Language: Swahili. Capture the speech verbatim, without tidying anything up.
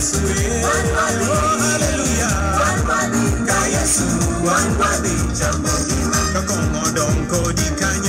Yesu eh. Oh hallelujah. Ka Yesu wan wadi jambo gima. Kakongo donko di kanya.